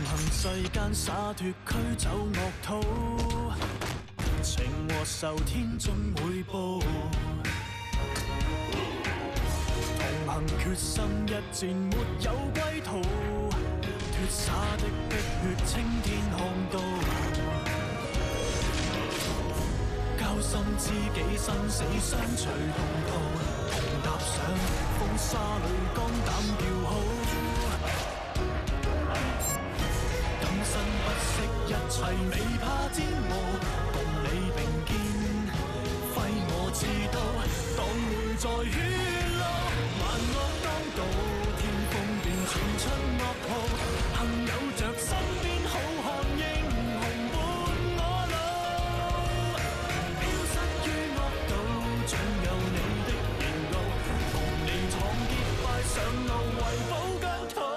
行世間灑脱驅走惡徒，情和仇天盡每步，同行決心一戰沒有歸途，脫灑的碧血青天看到，交心知己生死相隨同途，同踏上風沙裏肝膽叫好。不惜一切未怕煎熬，共你並肩揮我刺刀，擋會在血路，萬惡當道，天風便傳出惡號，幸有着身邊好漢英雄伴我路，飄失於惡道，總有你的言路，共你闖結拜上路，為保疆土。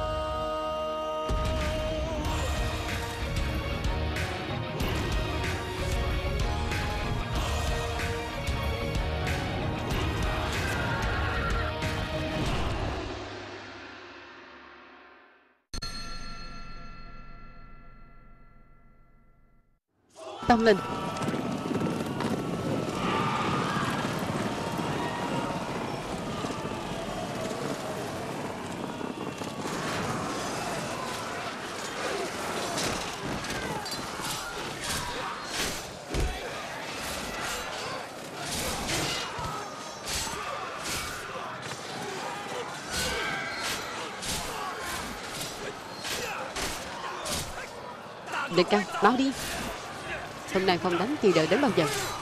Tâm linh. Đại ca, báo đi. Hôm nay không đánh thì đợi đến bao giờ?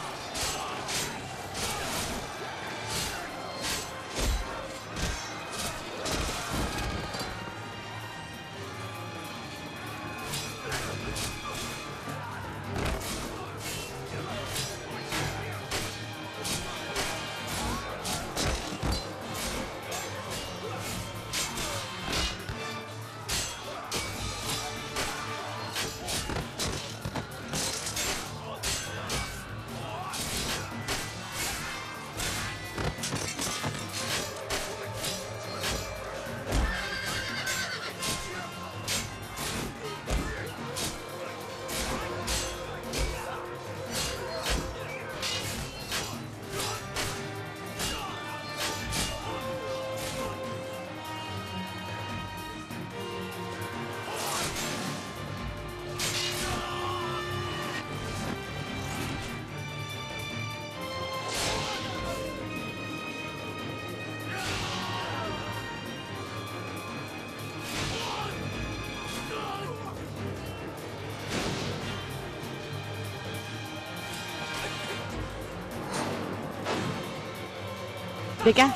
Đại ca.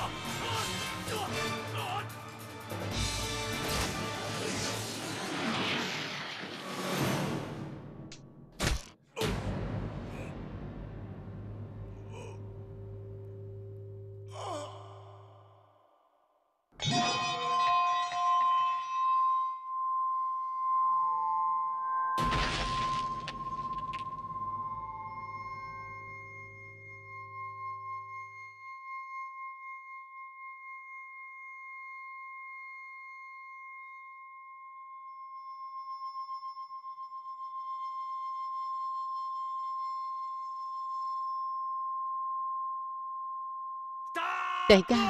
Đại ca.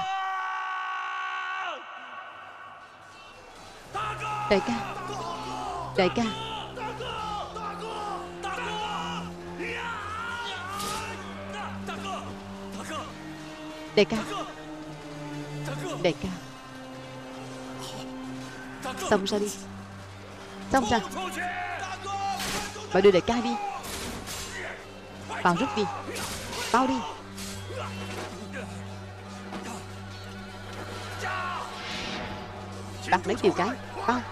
Đại ca. Đại ca. Đại ca. Đại ca. Xông ra đi. Xông ra. Bà đưa đại ca đi. Vào rút đi. Bao đi. Bắt lấy Tiểu Cái. Bao.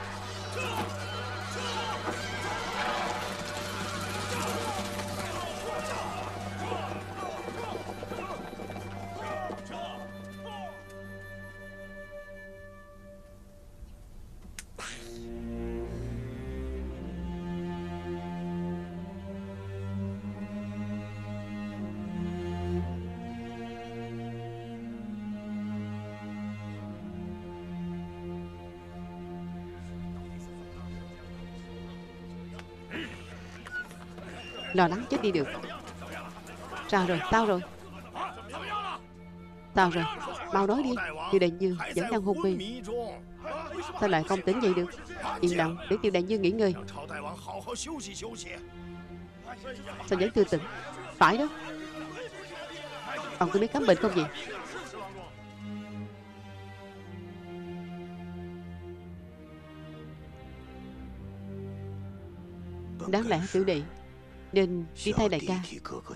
Lo lắng chết đi được. Sao rồi? Sao rồi? Sao rồi? Mau nói đi. Tiêu Đại Dương vẫn đang hôn mê. Sao lại không tỉnh dậy được? Yên lặng để Tiêu Đại Dương nghỉ ngơi. Sao vẫn chưa tỉnh? Phải đó. Ông có biết khám bệnh không vậy? Đáng lẽ tiểu đệ nên đi thay đại ca,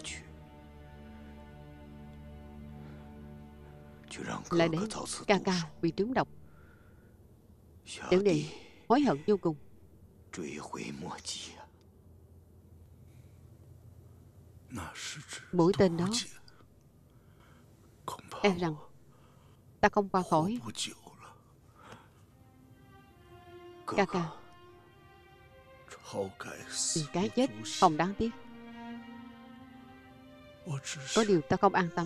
lại để ca ca bị trúng độc. Tiểu đệ hối hận vô cùng. Mũi tên đó e rằng ta không qua khỏi. Ca ca, vì cái chết không đáng tiếc. Có điều ta không an tâm.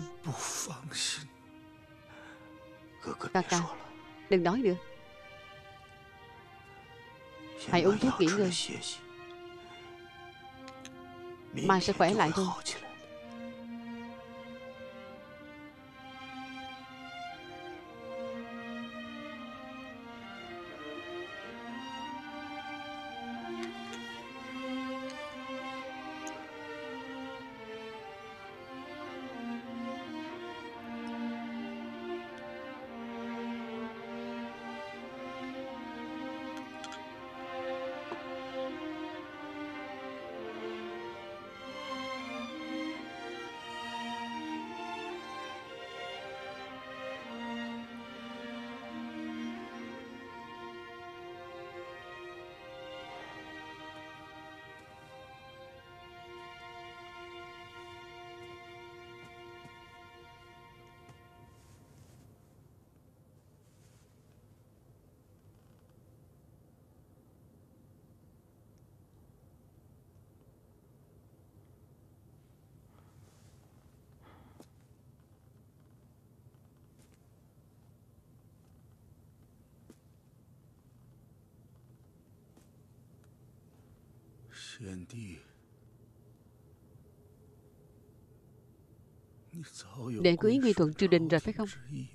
Ca ca, đừng nói nữa. Hãy uống thuốc nghỉ ngơi, mai sẽ khỏe lại thôi. Đệ có ý quy thuận triều đình rồi phải không?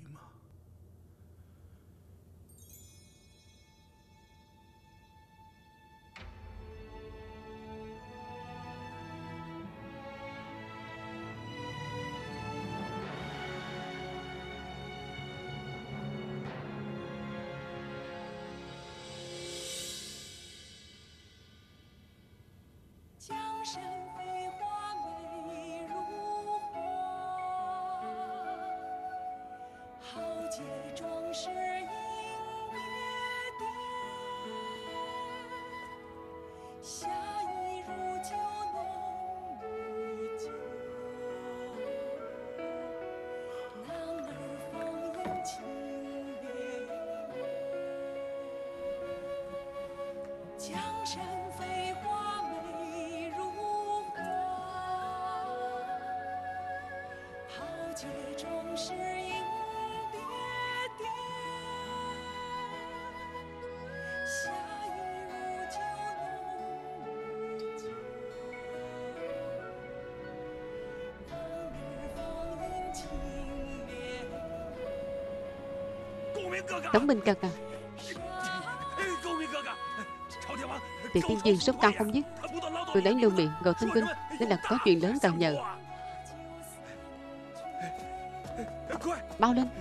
Tống Minh ca ca, Tề Tiên Dương sốt cao không dứt. Tôi đánh lưu miệng gọi thân binh, nên là có chuyện lớn cần nhờ. Mau lên.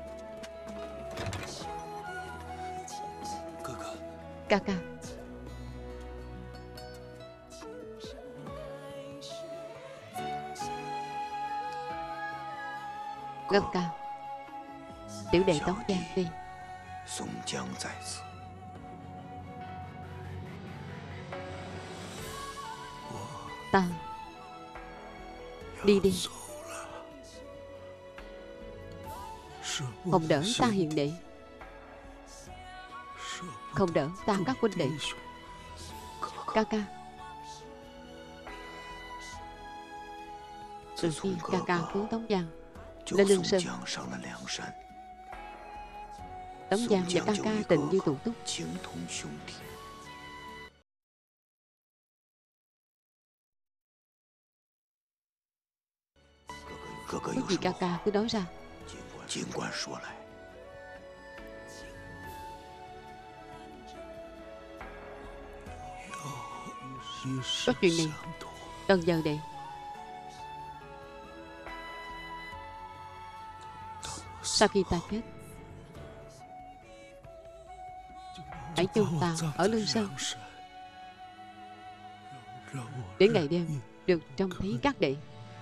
Ca ca, Ngân ca, tiểu đệ Tống Giang đi. Ta đi đi. Không đỡ ta hiền đệ, không đỡ ta các huynh đệ. Ca ca, từ khi ca ca cứu Tống Giang lên Lương Sơn, Tống Giang và ca ca tình như tụ túc. Có gì ca ca cứ nói ra. Có chuyện này cần giờ đệ. Sau khi ta chết, hãy chôn ta ở Lương Sơn, để ngày đêm được trông thấy các đệ.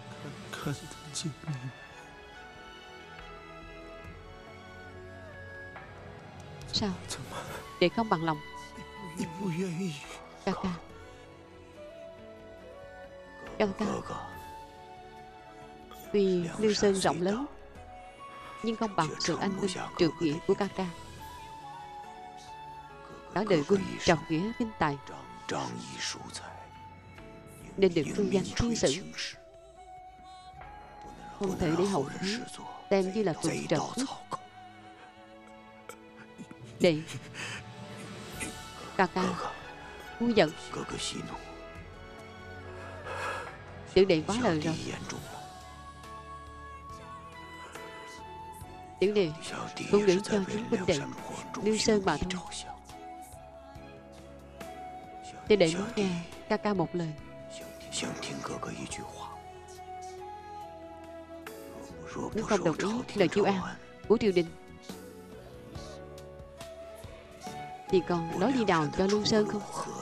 Sao đệ không bằng lòng? Ca ca, ca ca, tuy Lương Sơn rộng lớn, nhưng không bằng sự anh minh trượng nghĩa của ca ca. Cả đời quân trọng nghĩa kinh tài, nên được vinh danh thiên sử, không thể để hậu thế xem như là phụng trần trước. Đệ, ca ca ngu giận. Tiểu đệ quá lời rồi. Tiểu đệ cũng nghĩ cho chúng huynh đệ Lương Sơn mà thôi. Tiểu đệ muốn nghe ca ca một lời. Nếu không đồng ý lời chiêu an của triều đình, thì còn lối đi nào cho Lương Sơn không?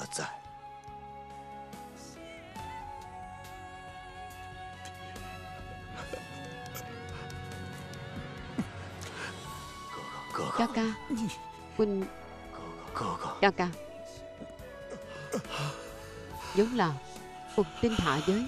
Ca ca, huynh, ca ca giống là phục tinh hạ giới.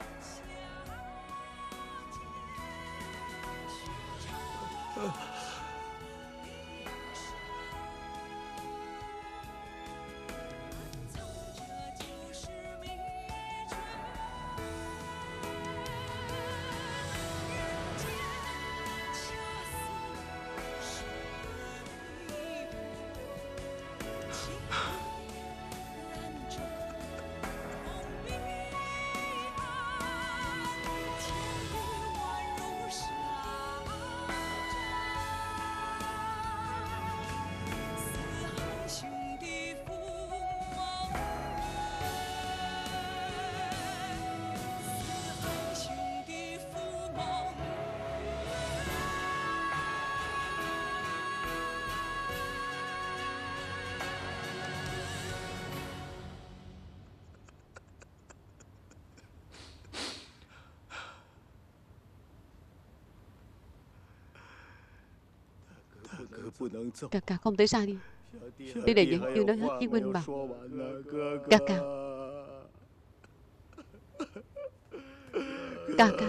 Ca ca không thể sai đi. Tiểu đệ vẫn chưa nói hết với huynh mà. Ca ca, ca ca,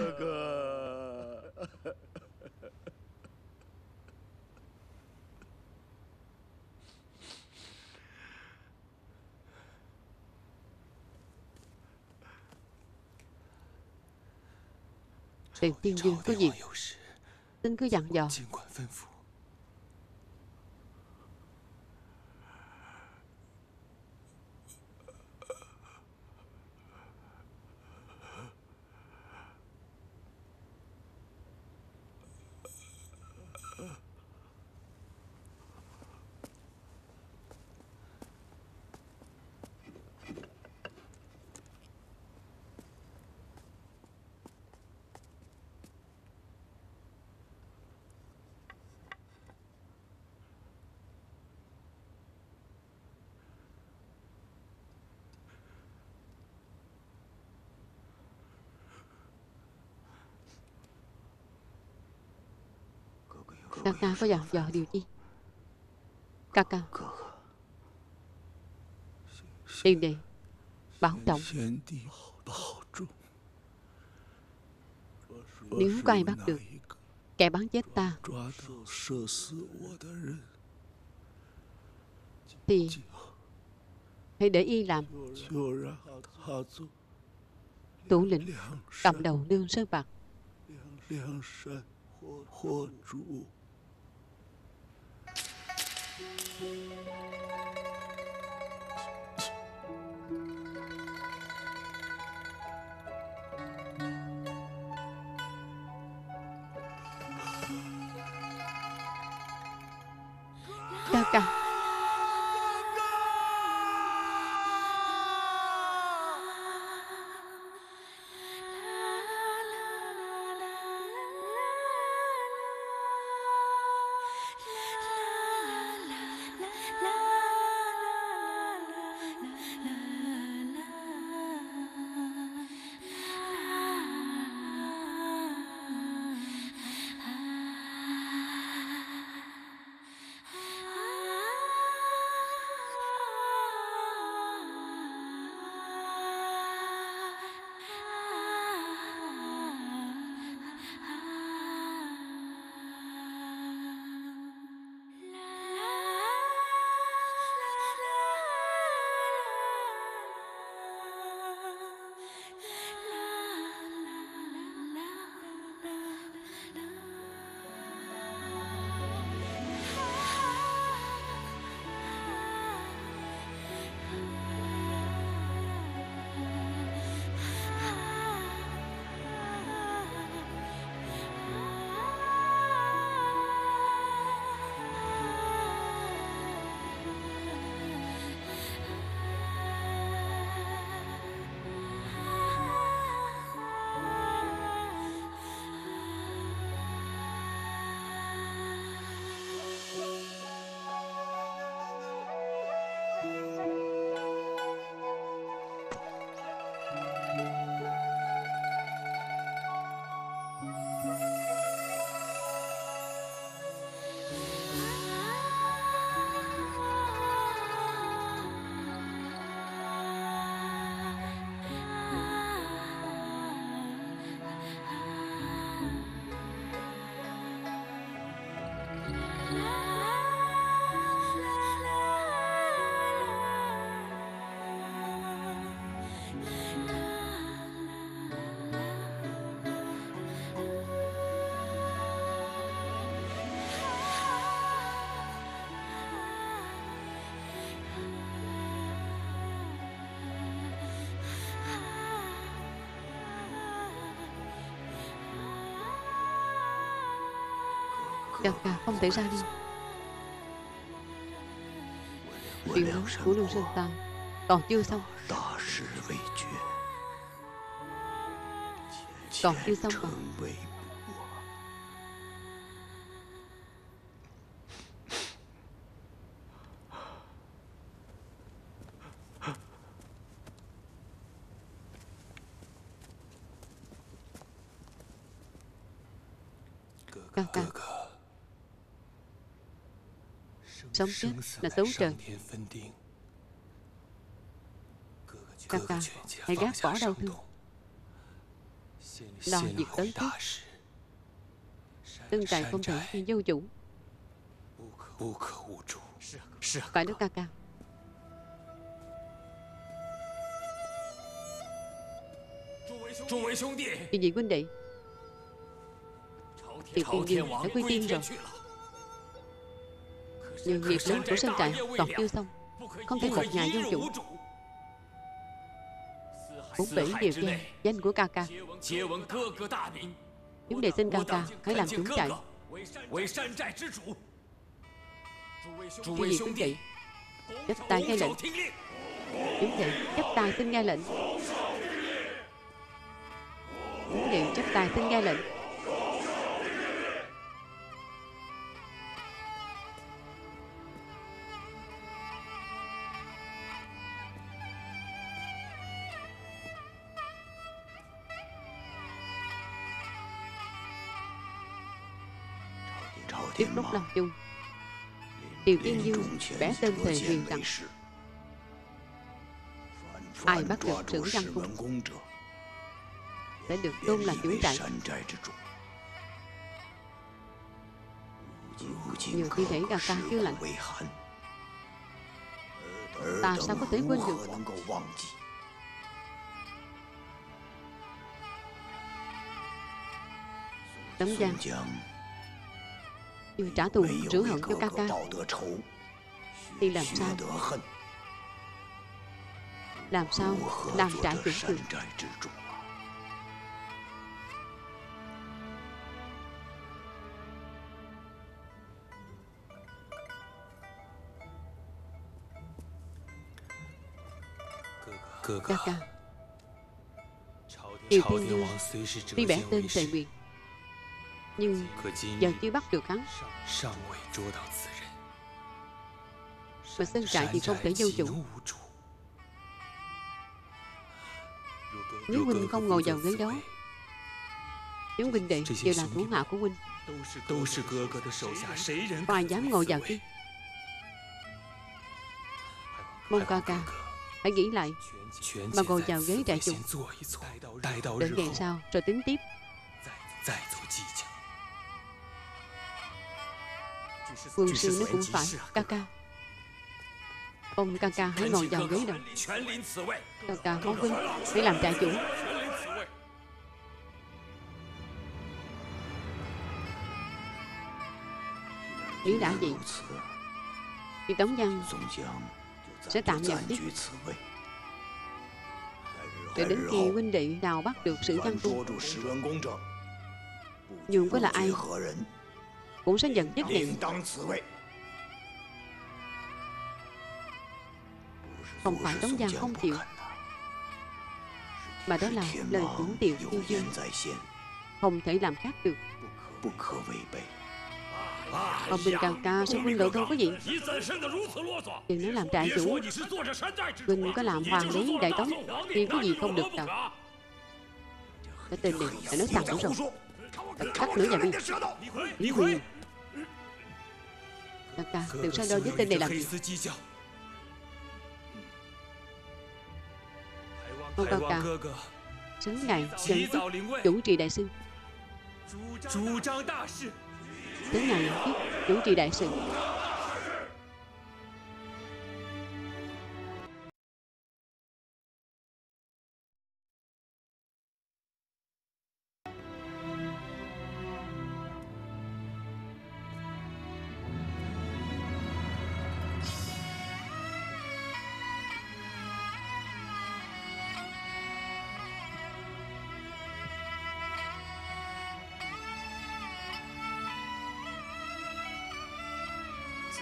Tiền Tiên Dương có gì xin cứ dặn dò. Ca ca có dặn dò điều gì? Ca ca, tiền đệ bảo trọng. Nếu có ai bắt được kẻ bắn chết ta, thì hãy để y làm thủ lĩnh cầm đầu Lương Sơn Bạc. Ca ca không thể ra đi. Chuyện lớn của Lương Sơn ta còn chưa xong. Còn chưa xong mà. Ca ca, sống chết là tấu trời. Ca ca, hãy gác bỏ đau thương, lo việc tới trước. Tân trại không thể như vô chủ. Phải đó ca ca. Vì vậy huynh đệ, thì tiên dương đã quy tiên rồi. Nhưng nghiệp lớn của sơn trại còn chưa xong, không thể một ngày vô chủ. Bốn bể đều che danh của ca ca. Chúng đệ xin ca ca hãy làm chủ trại. Chư vị quý vị, chấp tay nghe lệnh. Chúng đệ chấp tay xin nghe lệnh. Chúng đệ chấp tay xin nghe lệnh. Tiếp lúc lòng chung, Điều Tiên Dương vẽ tên thề huyền rằng ai bắt được trưởng văn cung sẽ được tôn là chủ trại. Nhiều thi thể ca ca chưa lạnh, ta sao có thể quên được. Tấm Giang như trả thù rửa hận cho ca ca thì làm sao làm trại chủ được. Ca ca, Điều Tiên Dương tuy vẽ tên thề nguyện, nhưng giờ chưa bắt được hắn. Mà sơn trại thì không thể vô chủ. Nếu huynh không ngồi vào ghế đó, chúng huynh đệ đều là thủ hạ của huynh, có ai dám ngồi vào chứ. Mong ca ca hãy nghĩ lại mà ngồi vào ghế trại chủ, đợi ngày sau rồi tính tiếp. Quân sư nói cũng phải, ca ca. Ông ca ca hãy ngồi vào ghế đầu. Ca ca mong huynh hãy làm trại chủ. Nếu đã vậy thì Tống Giang sẽ tạm nhận tiếp, để đến khi huynh đệ nào bắt được Sử Văn Cung, dù có là ai cũng sẽ nhận chức này. Không phải Tống Giang không chịu, mà đó là lời của Điều Tiên Dương, không thể làm khác được. Ông Bình ca ca sao huynh lộ đâu có gì. Đừng nói làm trại chủ, huynh có làm hoàng đế đại Tống thì có gì không được đâu. Cái tên này đã nói sẵn rồi, cắt nữa nhà đi. Lý Huy, ca ca đừng sao đâu với tên này làm gì. Ông ca ca xứng ngài nhận chức chủ trì đại sư. Xứng ngài nhận chức chủ trì đại sự.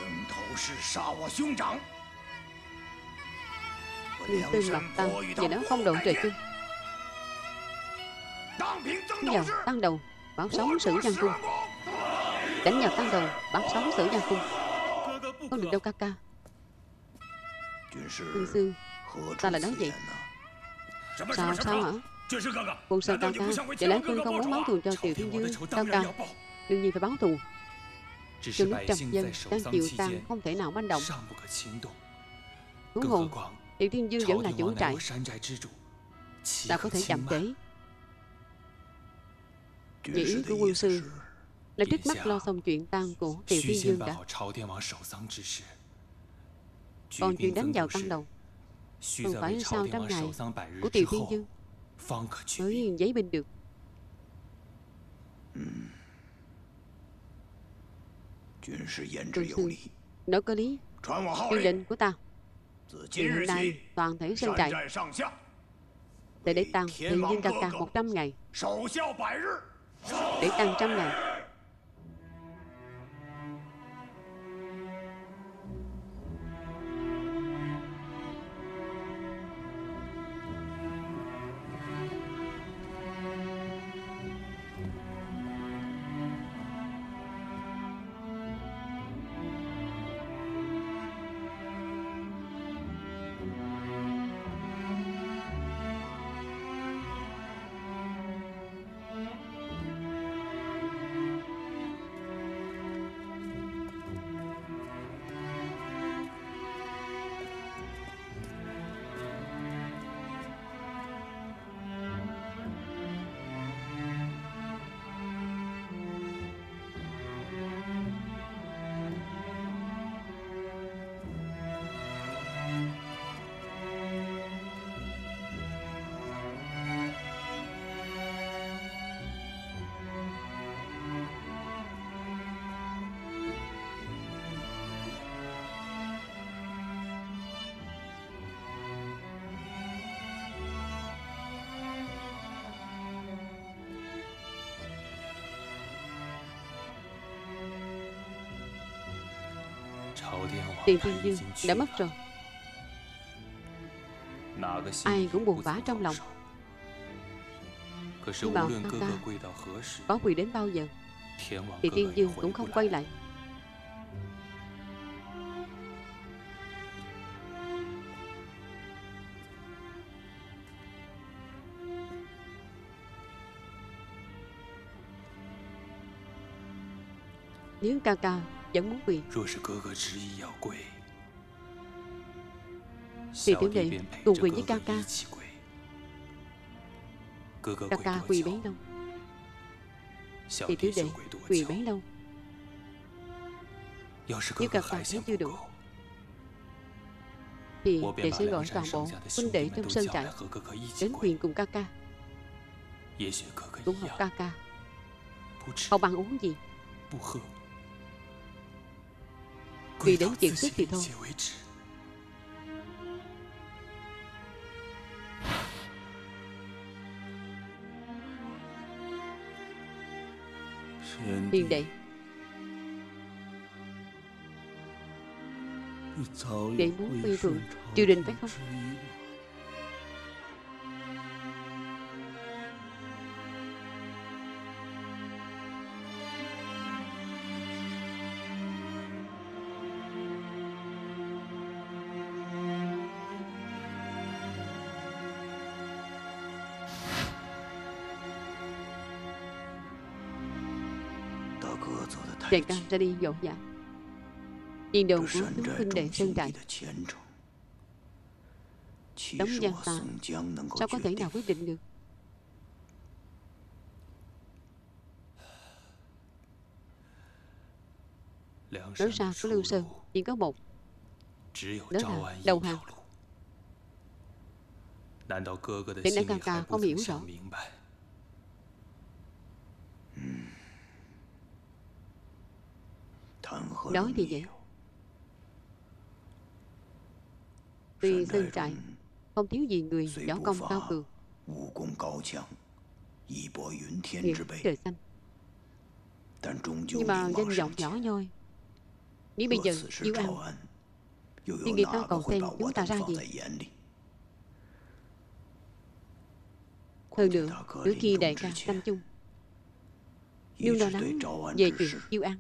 Nhưng tương lập tăng và nó không độ trời chung. Đánh vào tăng đầu, bảo sống sử Giang Cung. Đánh vào tăng đầu, bảo sống sử Giang Cung. Không được đâu ca ca. Quân sư, ta là nói vậy. Sao hả? Quân sư ca ca, để lẽ Quân không muốn báo thù cho Tiểu Thiên Dương. Ca ca, đương nhiên phải báo thù. Trong lúc trăm dân đang chịu tàn, không thể nào manh động. Huống hồ, Tiểu Thiên Dương vẫn là chủ trại, sao có thể chậm trễ? Vì ý của quân sư là trước mắt lo xong chuyện tang của Tiểu Thiên Dương đã. Còn chuyện đánh vào tăng đầu không phải sau 100 ngày của Tiểu Thiên Dương mới giấy binh được. Quân sư nói có lý. Chương định của ta hiện hôm nay toàn thể sơn trại để tăng Thiên Dương ca ca 100 ngày, để tăng 100 ngày. Tiền Thiên Dương đã mất rồi. Ai cũng buồn bã trong lòng. Nhưng bảo ca ca có quỳ đến bao giờ thì Thiên Dương cũng không quay lại. Nếu ca ca vẫn muốn quỳ thì tiểu đệ cùng quỳ với ca ca. Ca ca quỳ bấy lâu thì tiểu đệ quỳ bấy lâu. Nếu ca ca thấy chưa đủ thì đệ sẽ gọi toàn bộ huynh đệ trong sơn trại đến quỳ cùng ca ca, cũng học ca ca không ăn uống gì, vì đến chuyện sức thì thôi. Hiền đệ, đệ muốn quy thuận triều đình phải không? Đại ca ra đi dỗ dã. Tiền đồn của chúng huynh đệ sơn trại đóng Giang ta sao có thể nào quyết định được? Nói ra của Lưu Sơn chỉ có một, đó là đầu hàng. Để đại ca ca không hiểu rõ. Nói thì vậy. Tuy sơn trại không thiếu gì người võ công cao cường, hiệp trời xanh, nhưng mà danh vọng nhỏ nhoi, Nếu bây giờ Diêu An thì người ta còn xem chúng ta ra gì? Hơn nữa, trước khi đại ca Nam Chung luôn lo lắng về chuyện Diêu An.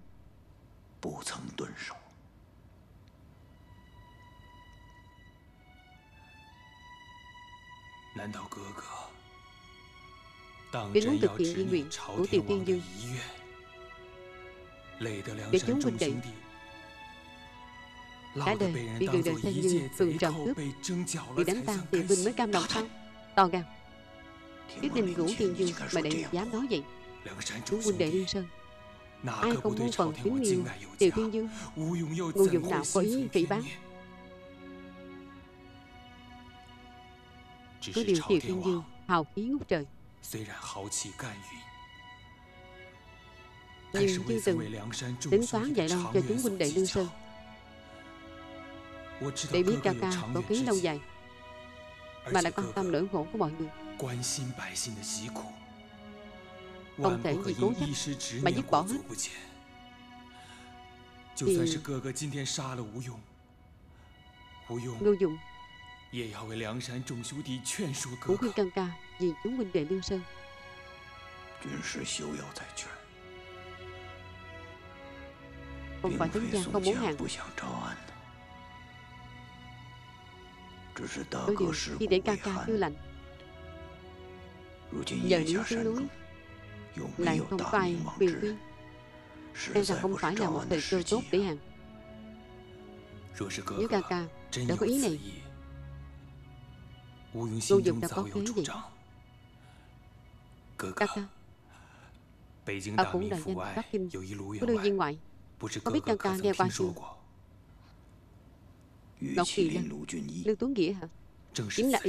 Kính muốn thực hiện di nguyện của Tiểu Tiên Dương để chúng huynh đệ cả đời bị người đời xem như phường trộm cướp, bị đánh tan thì huynh mới cam lòng sao? To gan! Biết đình Ngũ Tiên Dương mà đệ dám nói vậy. Chúng huynh đệ Liên Sơn ai không muốn phần kính yêu Tiểu Tiên Dương? Ngô Dụng nào có ý phỉ báng? Có điều Tiểu Tiên Dương hào khí ngút trời, nhưng chưa từng tính toán dạy lo cho chúng huynh đệ Lương Sơn. Để biết ca ca có ký lâu dài mà lại quan tâm nỗi khổ của mọi người, không thể vì cố chấp mà dứt bỏ hết. Thì Ngô Dụng cũng khuyên ca ca vì chúng huynh đệ Lương Sơn. Không phải Tấn Giang không muốn hàng. Có điều khi để ca ca chưa lành, giờ nếu xuống núi lại không có ai khuyên khuyên, e rằng không phải là một thời cơ tốt để hàng. Nếu ca ca đã có ý này, Ngô Dụng đã có kế gì? Ca ca, ở cũng đại danh Bắc Kinh có đưa viên ngoại, có biết ca ca nghe qua chưa? Ngọc Kỳ Lân, Lưu Tuấn Nghĩa hả? Chính là y.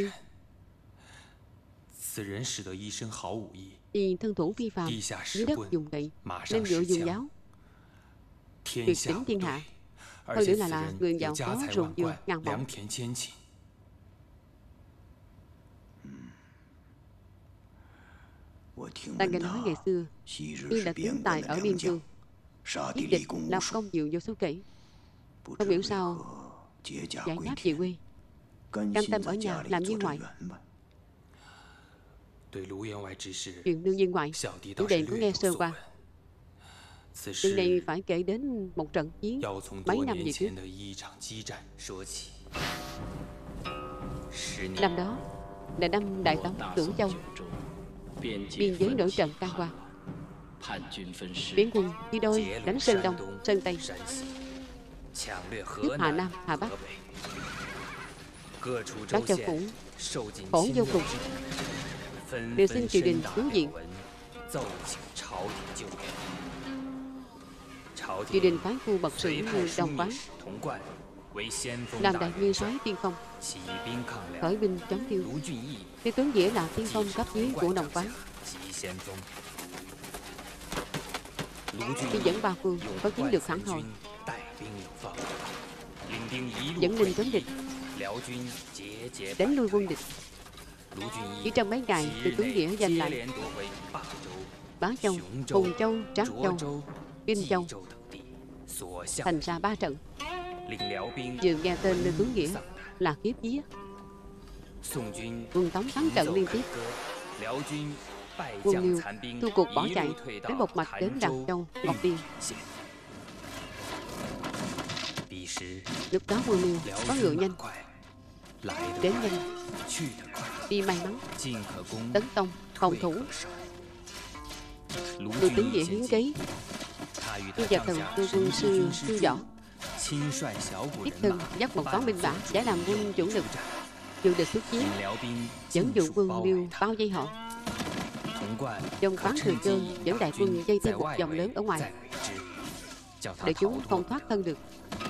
Y thân thủ phi phàm, dưới đất dùng gậy, lên ngựa dùng giáo, tuyệt đỉnh thiên hạ. Hơn nữa là người giàu có ruộng vườn ngàn mẫu. Ta nghe nói ngày xưa y là tướng tài ở biên cương, giết địch lập công nhiều vô số kể. Không hiểu sao giải đáp về quê, cam tâm ở nhà làm viên ngoại. Chuyện đương viên ngoại, tiểu đệ có nghe sơ qua. Chuyện này phải kể đến một trận chiến mấy năm về trước. Năm đó là năm Đại Tống Cửu Châu, biên giới nổi trận can qua. Phiến quân đi đôi đánh Sơn Đông, Sơn Tây, cướp Hà Nam, Hà Bắc. Các châu phủ khổ vô cùng, đều xin triều đình cứu viện. Triều đình phái phu bậc sĩ như Đồng Quán làm đại nguyên soái tiên phong, khởi binh chống tiêu. Tiêu Tuấn Nghĩa là tiên phong cấp dưới của Đồng Quán, khi dẫn ba phương có chiến lược phản hồi, dẫn binh chống địch, đánh lui quân địch. Chỉ trong mấy ngày, Tiêu Tuấn Nghĩa giành lại Bá Châu, Hùng Châu, Trác Châu, Kinh Châu, thành ra 3 trận. Vừa nghe tên Tiêu Tuấn Nghĩa là khiếp vía. Quân Tống thắng trận liên tiếp, quân Liêu thu cuộc bỏ chạy, đến một mạch đến Đặng Châu, Ngọc Tiên. Lúc đó quân Liêu có ngựa nhanh, đến nhanh, đi may mắn, tấn công, phòng thủ. Lưu Tuấn Nghĩa hiến kế, đi vào thần tư quân sư võ, tiếp thân dắt một toán binh mã giải làm quân chủ lực, dự địch xuất chiến, dẫn dụ quân Liêu bao vây họ. Trong khoáng thừa cơ dẫn đại quân dây theo một vòng lớn ở ngoài, để chúng không thoát thân được.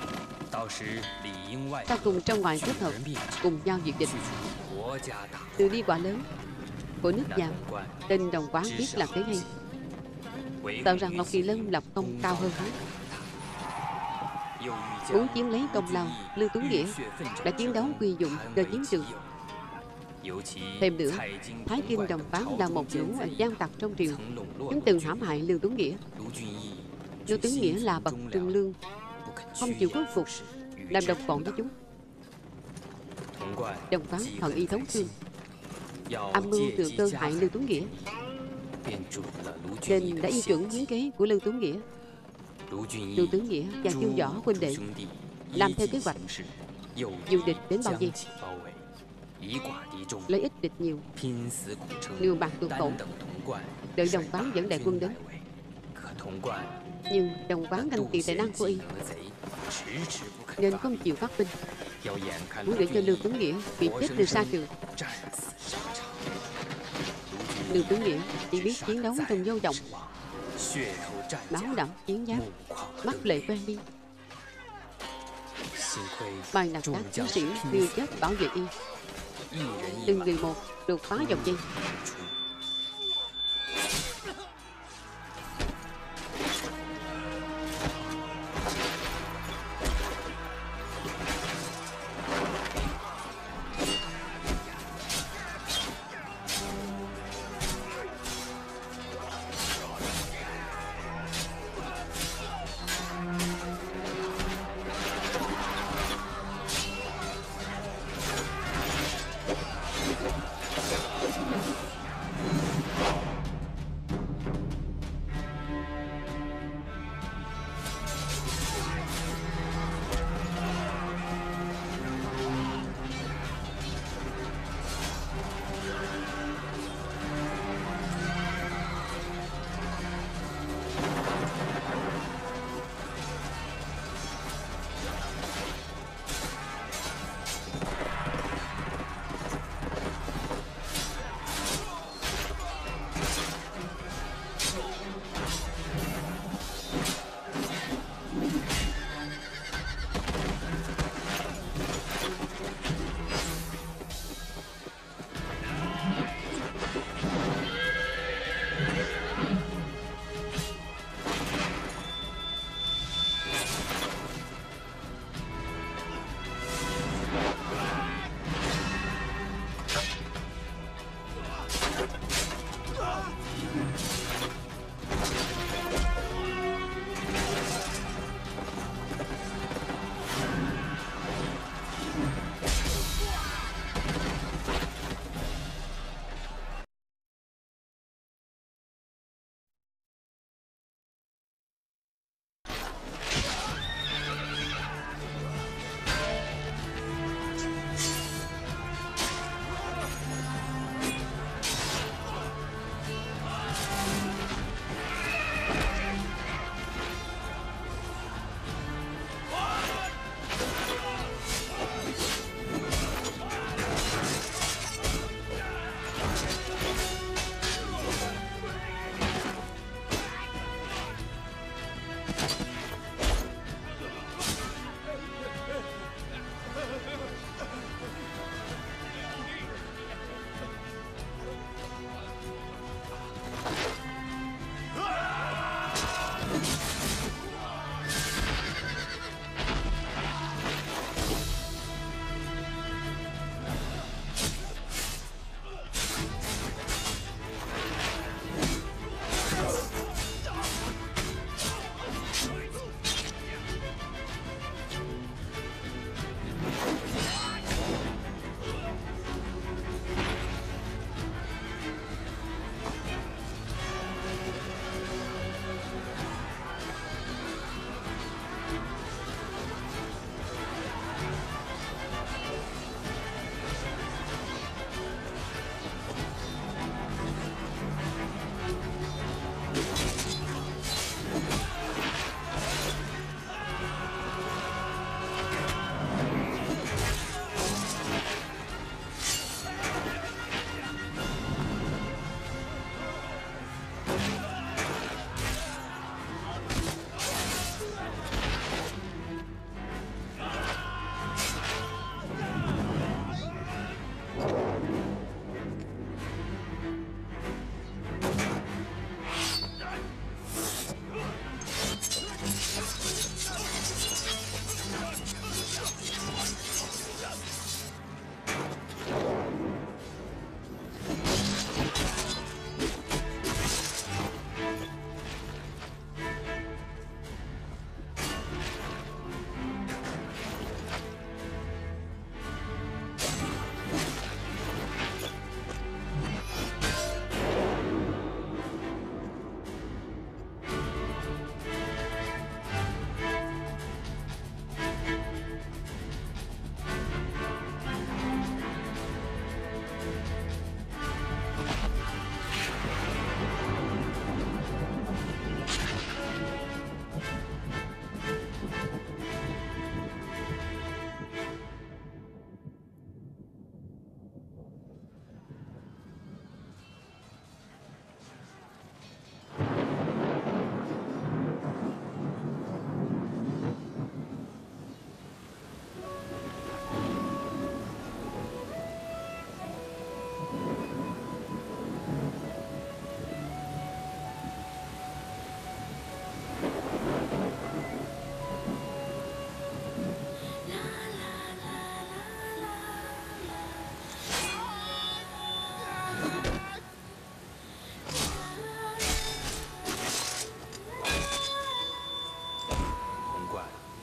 Ta cùng trong ngoài kết hợp, cùng nhau diệt địch. Từ đi quả lớn của nước Giang, tên Đồng Quán biết làm thế hay, sợ rằng Ngọc Kỳ Lân lập công cao hơn hắn. Muốn chiếm lấy công lao, Lưu Tuấn Nghĩa đã chiến đấu quy dụng cho chiến trường. Thêm nữa, Thái Kinh Đồng Quán là một lũ gian tặc trong triều, chúng từng hãm hại Lưu Tuấn Nghĩa. Lưu Tuấn Nghĩa là bậc trung lương, không chịu khuất phục, làm đồng bọn với chúng. Đồng quán hận y thấu xương, âm mưu từ cơ hại Lưu Tuấn Nghĩa, nên đã y chuẩn hiến kế của Lưu Tuấn Nghĩa. Lưu Tuấn Nghĩa và Chu Võ huynh đệ làm theo kế hoạch, dù địch đến bao nhiêu, lấy ít địch nhiều, liều bạc tuột cổ, đợi đồng quán dẫn đại quân đến. Nhưng đồng quán ganh tị tài năng của y, nên không chịu phát binh, muốn để cho Lưu Tuấn Nghĩa bị chết từ xa trường. Lưu Tuấn Nghĩa chỉ biết chiến đấu trong vô vọng, máu đẫm chiến giáp, mắt lệ quen đi. May là các chiến sĩ liều chết bảo vệ y, từng người một được phá vòng dây.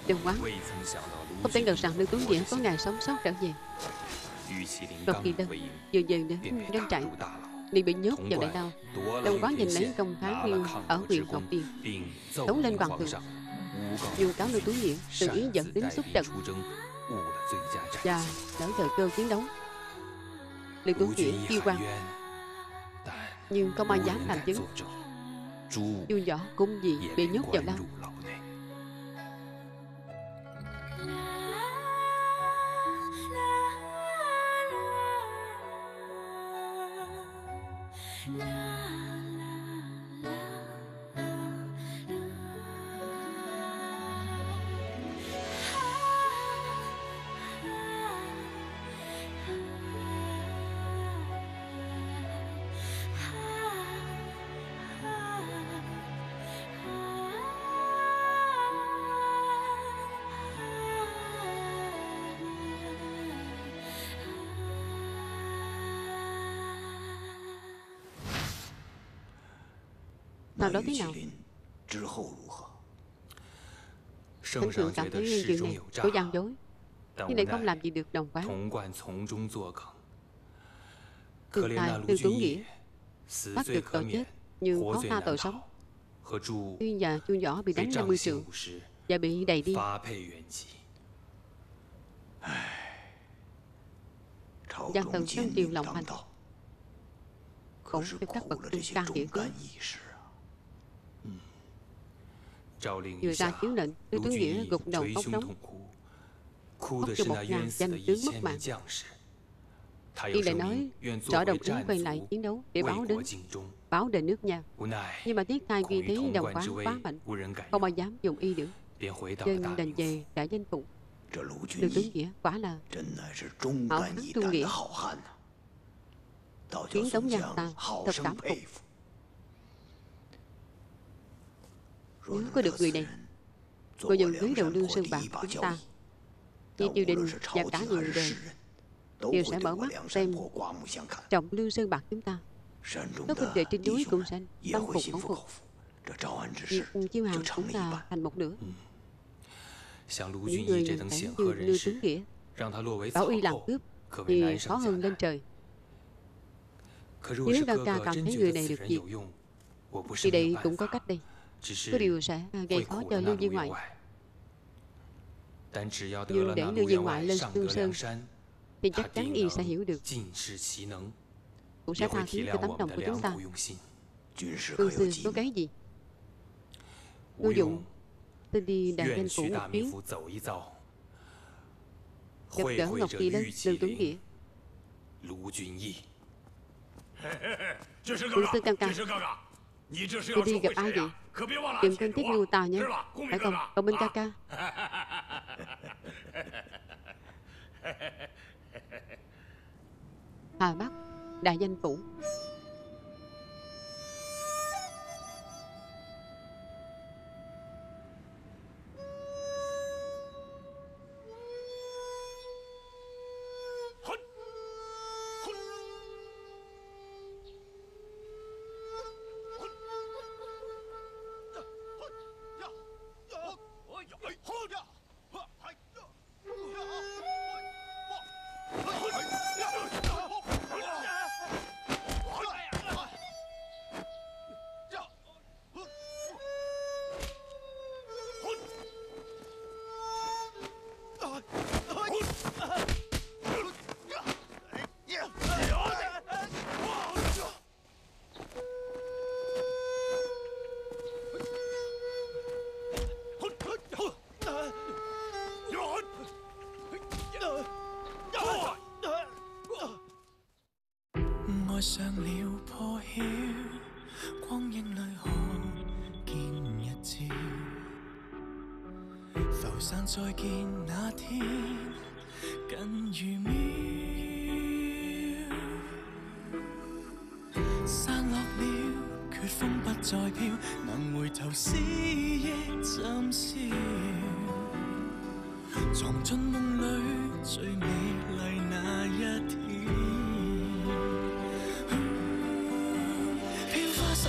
Đừng quá. Không tin được rằng Lưu Tuấn Nghĩa có ngày sống sót trở về. Đột kỳ Lân vừa về đến doanh trại liền bị nhốt vào đại lao. Đồng Quán giành lấy công Thái Nguyên ở huyện Ngọc Điền, tống lên hoàng thượng, dù cáo Lưu Tuấn Nghĩa tự ý dẫn đến xuất trận và lỡ thời cơ chiến đấu. Lưu Tuấn Nghĩa chiêu quan, nhưng không ai dám làm chứng. Chu Võ cũng vì bị nhốt vào lao. Sau đó thế nào? Thánh thượng cảm thấy chuyện này có gian dối, nhưng lại không làm gì được Đồng Quán. Tương tài Lưu Tuấn Nghĩa bắt được tội chết nhưng khó tha tội sống. Tuyên và Chu Võ bị đánh 50 trượng và bị đày đi. Gian thần trong triều lòng hành cũng cho các bậc trung can nghĩa tướng. Vừa ra chiếu lệnh, Lưu Tuấn Nghĩa gục đầu khóc nóng, khóc cho 1000 danh tướng mất mạng. Y lại nói rõ đồng ý quay lại chiến đấu để báo đền nước nhà. Nhưng mà tiếc thay vì thấy Đồng Quán quá mạnh, không ai dám dùng y nữa, nên đành về trại danh phụng. Lưu Tuấn Nghĩa quả là hảo hán trung nghĩa, khiến Tống Giang ta thật cảm phục. Nếu có được người này, cô dần dưới đầu Lương Sơn Bạc chúng ta, thì triều đình và cả người đời đều sẽ mở mắt xem trọng Lương Sơn Bạc chúng ta. Các huynh đệ trên núi cũng sẽ tâm phục khẩu phục. Việc chiêu hàng cũng là thành một nửa. Những người này phải như Lưu Tuấn Nghĩa, bảo y làm cướp thì khó hơn lên trời. Nếu Cao Ca cảm thấy người này được việc, thì đây cũng có cách đây. Có điều sẽ gây khó cho Lưu Viên Ngoại. Nhưng để Lưu Viên Ngoại lên Lương Sơn thì chắc chắn y sẽ hiểu được, cũng sẽ tha thứ cho tấm lòng của chúng ta. Cương sư có cái gì? Ngô Dụng xin đi đại danh phủ một chuyến, gặp gỡ Ngọc Kỳ Lân, Lưu Tuấn Nghĩa. Cương sư Cao Ca, tôi đi gặp ai vậy? Đừng quên Thiết Ngưu Tào nhé, phải không, cậu Minh ca ca? Hà Bắc, đại danh phủ.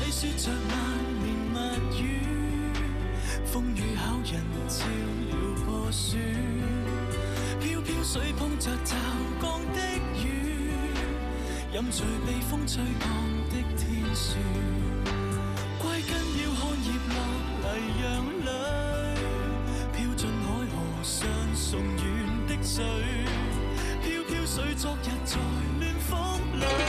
Hãy subscribe cho kênh Ghiền Mì Gõ để không bỏ lỡ 水碰着驟降的雨，飲醉被風吹降的天樹，歸根要看葉落泥洋裏，飄進海河上送遠的水，飄飄水昨日在暖風裏。